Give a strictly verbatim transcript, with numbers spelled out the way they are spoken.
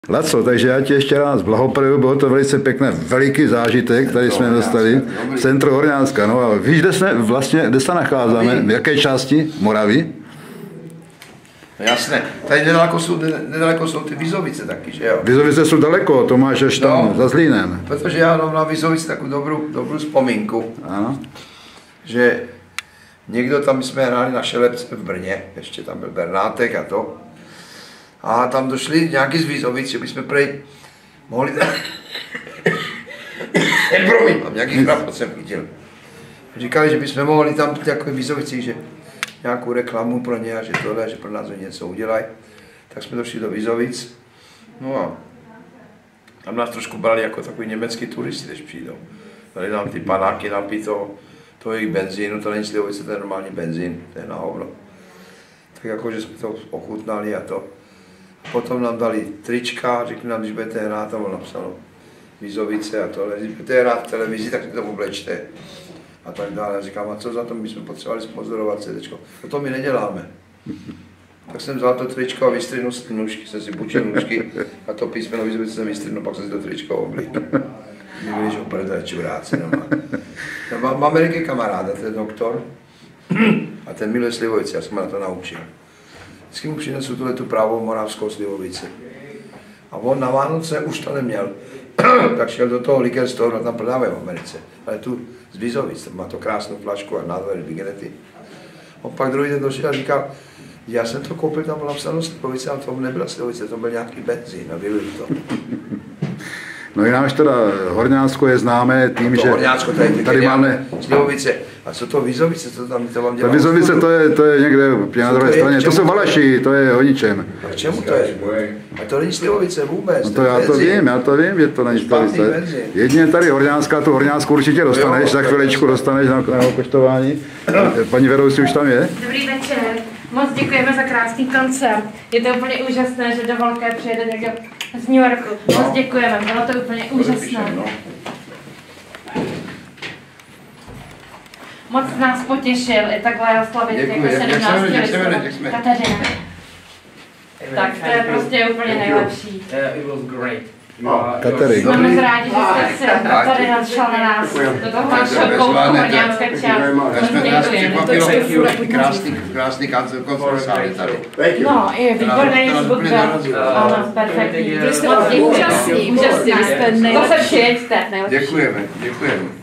Laco, takže já ti ještě rád blahopřeju, bylo to velice pěkné, veliký zážitek, který jsme dostali v centru Horňánska. No a víš, kde, jsme, vlastně, kde se nacházíme, v jaké části Moravy? Jasné, tady nedaleko jsou, nedaleko jsou ty Vizovice taky, že jo? Vizovice jsou daleko, to máš až tam no, za Zlínem. Protože já mám na Vizovice takovou dobrou, dobrou vzpomínku, ano. Že někdo tam, my jsme hráli na Šelepce v Brně, ještě tam byl Bernátek a to. A tam došli nějaký z Vizovic, že bychom prej mohli tam... Promiň, mám nějaký chrapot jsem viděl. Říkali, že bychom mohli tam takové Vizovici, že nějakou reklamu pro ně a že tohle, že pro nás něco udělají. Tak jsme došli do Vizovic. No a tam nás trošku brali jako takový německý turisti, když přijdou. Dali nám ty panáky napito, to je benzínu, to není slivovice, to je normální benzín, to je na hovno. Tak jako, že jsme to ochutnali a to. Potom nám dali trička, řekli nám, když budete hrát, tam bylo napsáno Vizovice a tohle, když budete hrát v televizi, tak si to oblečte. A tak dále. Já říkám, a co za to, my jsme potřebovali sponzorovat cédéčko. No to my neděláme. Tak jsem vzal to tričko a vystřihnul si nůžky, jsem si bučil nůžky a to písmeno Vizovice jsem vystřihnul, pak jsem si to tričko oblík. My byli, že opravdu čuráci doma. Mám v Americe kamaráda, ten doktor, a ten miluje slivovice, já jsem na to naučil. Vždycky mu přinesu tuhle tu právou moravskou slivovici. A on na Vánoce už to neměl, tak šel do toho liquor store, tam prodávají v Americe. Ale tu z Vizovic, má to krásnou flašku a nádherné bigenety. On pak druhý den došel a říkal, já jsem to koupil, tam byla napsáno slivovice, ale to nebyla slivovice, to byl nějaký benzín a vylil to. No i náš teda Horňánsko je známé tím, to že Horňánsko, tady, tady máme slivovice. A co to Vizovice, co tam to vám dělá? Ta Vizovice to je, to je někde úplně na druhé straně, to jsou Valaši, to je o ničem. A k čemu to je? A to není slivovice vůbec. No to já to vím, já to vím, že to není slivovice. Jedině tady Horňánská, tu Horňánskou určitě dostaneš, za chviličku dostaneš na, na okoštování. Paní Verousi už tam je? Dobrý večer, moc děkujeme za krásný koncert. Je to úplně úžasné, že do Velké přijede někdo z New Yorku. Moc děkujeme, bylo to úplně úžasné. Moc nás potěšil i takhle slavit jako sedmnáct listopad. Kateřina. Tak to je prostě úplně nejlepší. Kateřina. Jsme moc rádi, že jste se tady nadšel na nás do toho našeho koutku Horňánské části. Moc děkujeme. Krásný, krásný koncert tady. No, je výborný zvuk. Ano, perfektní. Moc děkujeme. Úžasný, úžasný. To se přijeďte. Děkujeme, děkujeme.